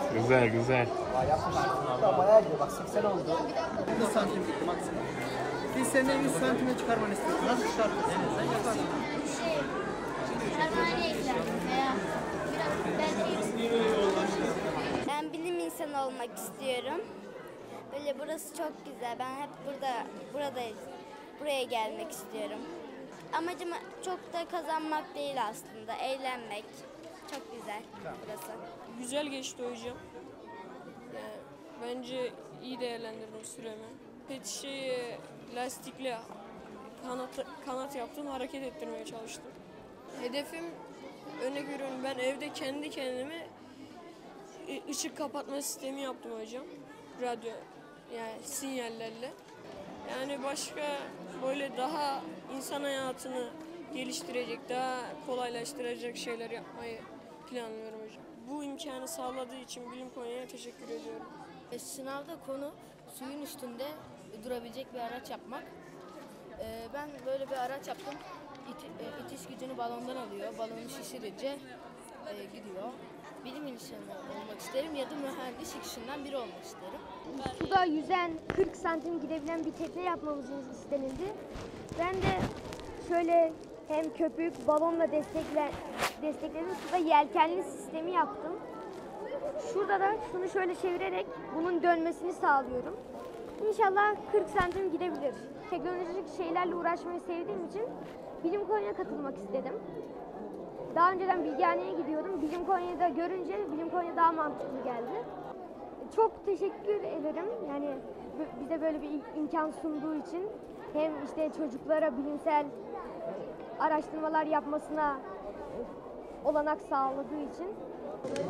Güzel güzel. Bayağı gidiyor bak 80 oldu. 100 santim gitti maksimum. Biz senden 100 santime çıkarmanı istiyoruz. Nasıl çıkartırız? Sen yaparsın. Ben bilim insanı olmak istiyorum. Böyle burası çok güzel. Ben hep buradayız. Buraya gelmek istiyorum. Amacım çok da kazanmak değil aslında. Eğlenmek. Çok güzel burası. Güzel geçti hocam. Yani bence iyi değerlendirdim süremi. Pet şişeyi lastikle kanat yaptım, hareket ettirmeye çalıştım. Hedefim, örnek veriyorum, ben evde kendi kendime ışık kapatma sistemi yaptım hocam. Radyo, yani sinyallerle. Yani başka böyle daha insan hayatını geliştirecek, daha kolaylaştıracak şeyler yapmayı planlıyorum hocam. Bu imkanı sağladığı için Bilim Konya'ya teşekkür ediyorum. Sınavda konu suyun üstünde durabilecek bir araç yapmak. Ben böyle bir araç yaptım. İtiş gücünü balondan alıyor. Balonu şişirince gidiyor. Bilim insanı olmak isterim ya da mühendis ikisinden biri olmak isterim. Suda yüzen 40 santim gidebilen bir tekne yapmamız istenildi. Ben de şöyle hem köpük balonla destekledim. Suda yelkenli sistemi yaptım. Şurada da şunu şöyle çevirerek bunun dönmesini sağlıyorum. İnşallah 40 santim gidebilir. Teknolojik şeylerle uğraşmayı sevdiğim için Bilim Konya'ya katılmak istedim. Daha önceden Bilgehane'ye gidiyordum. Bilim Konya'da görünce Bilim Konya daha mantıklı geldi. Çok teşekkür ederim. Yani bize böyle bir imkan sunduğu için hem işte çocuklara bilimsel araştırmalar yapmasına olanak sağladığı için